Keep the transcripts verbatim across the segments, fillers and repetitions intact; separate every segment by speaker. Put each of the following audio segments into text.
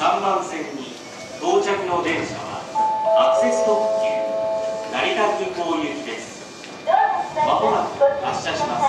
Speaker 1: さんばんせんに到着の電車はアクセス特急成田空港行きです。まもなく発車します。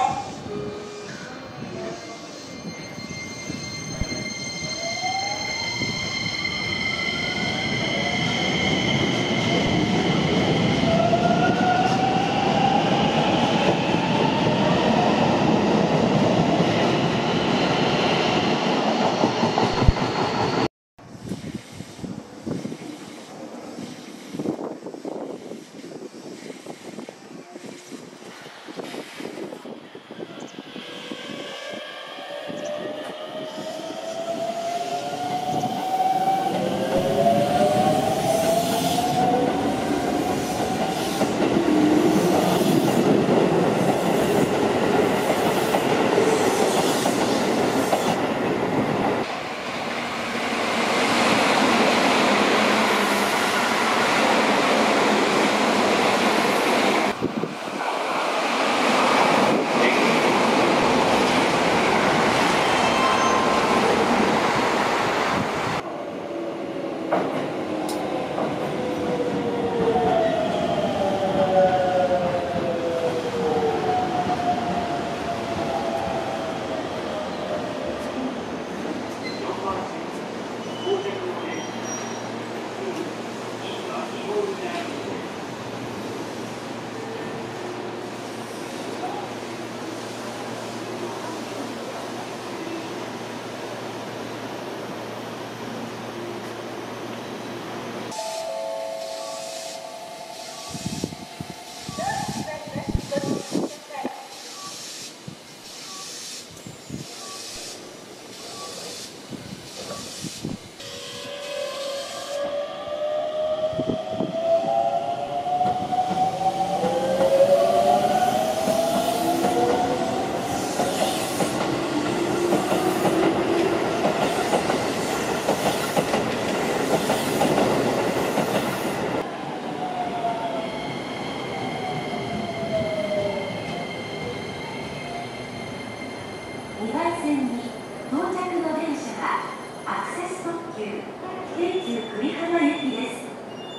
Speaker 2: にばんせんに到着の電車はアクセス特急京急久里浜行きです。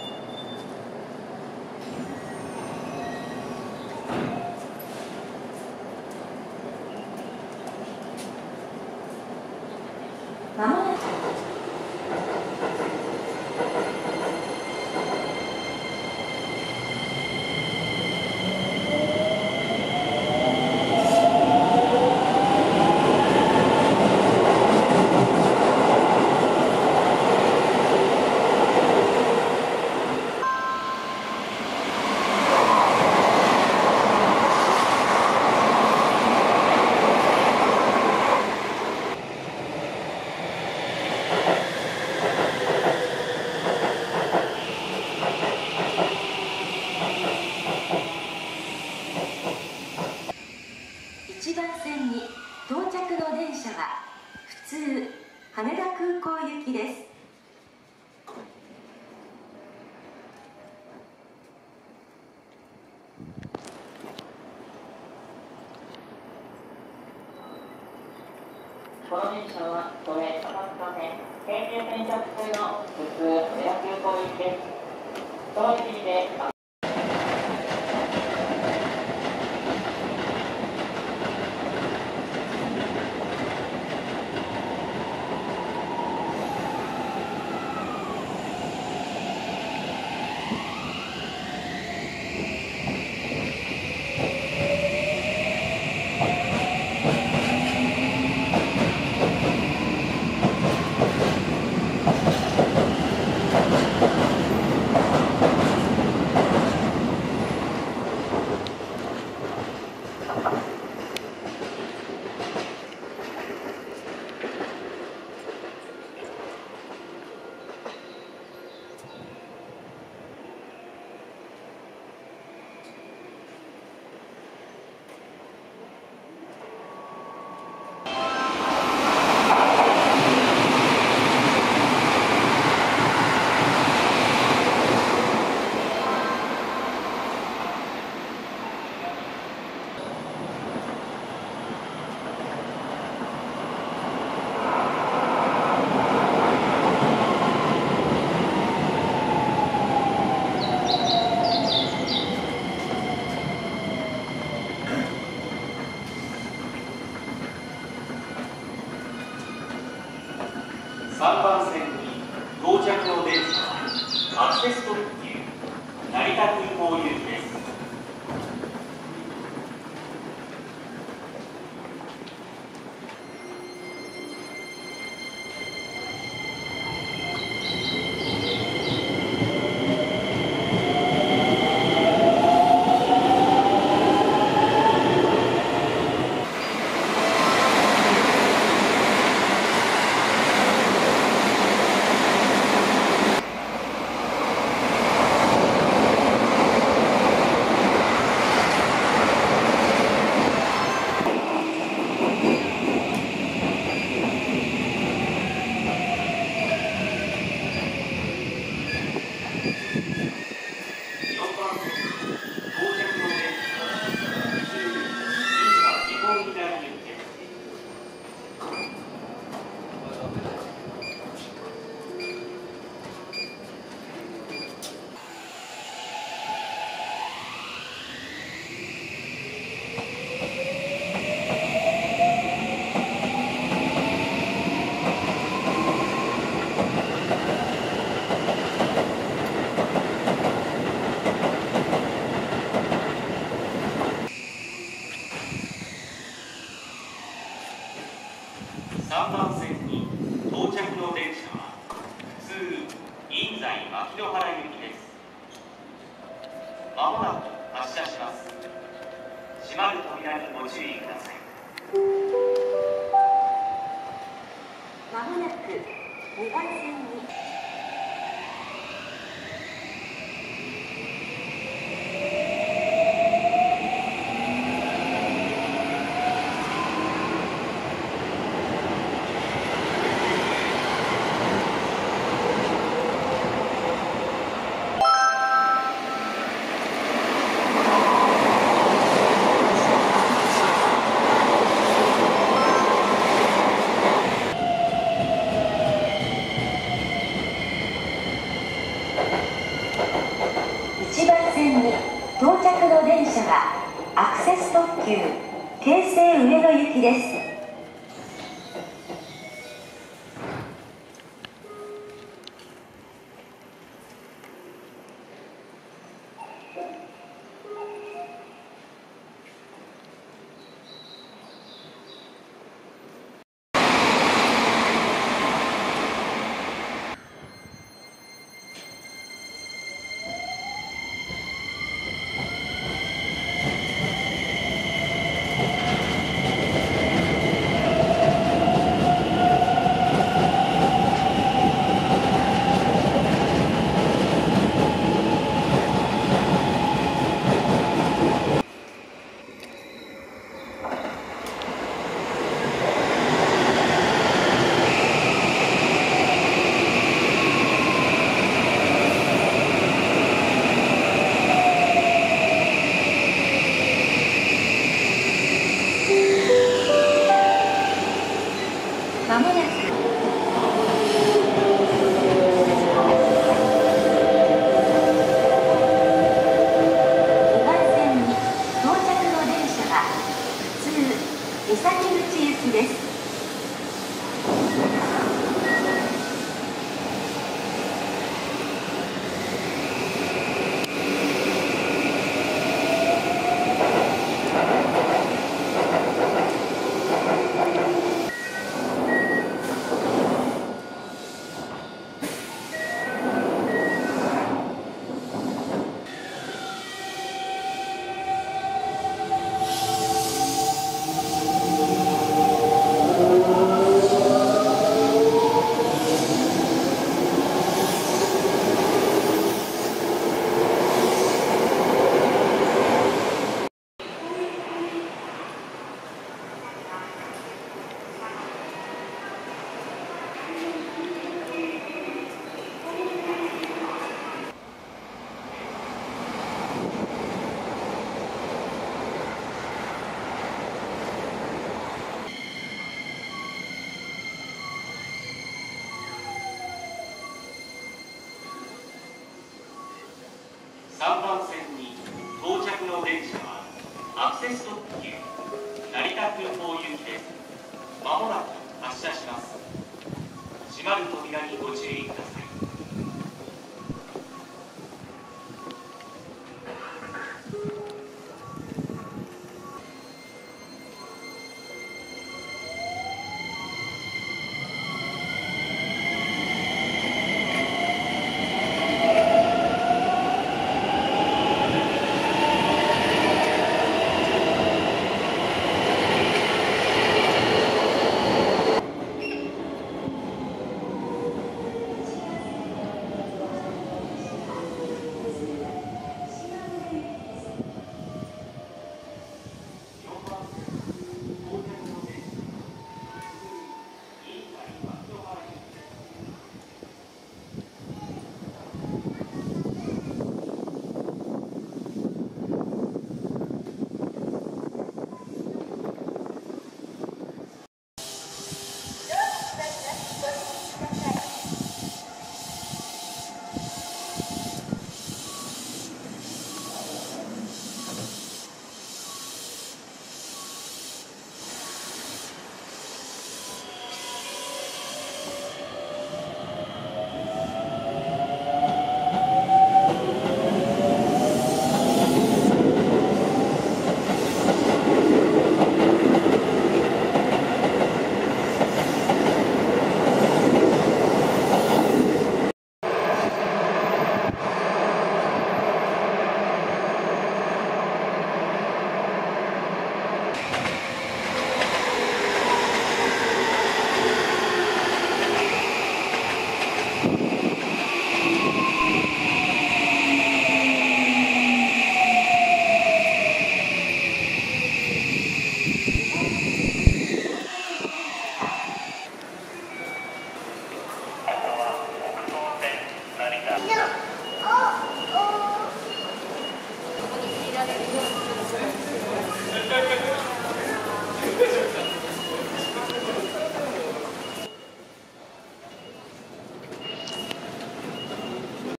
Speaker 2: まもなくいちばんせんに到着の電車は普通羽田空港行きです。
Speaker 3: この電車は都営浅草線京急線着通の普通羽田空港行きです。その駅で
Speaker 1: さんばん線に到着の電車はアクセス特急成田空港行きです。さんばん線に到着の電車は普通印西牧之原行きです。まもなく発車します。閉まる扉にご注意ください。
Speaker 2: まもなくにばん線にいちばん線に到着の電車はアクセス特急京成上野行きです。まもなくにばん線に到着の電車は普通三崎口行きです。
Speaker 1: さんばん線に到着の電車はアクセス特急成田空港行きです。まもなく発車します。閉まると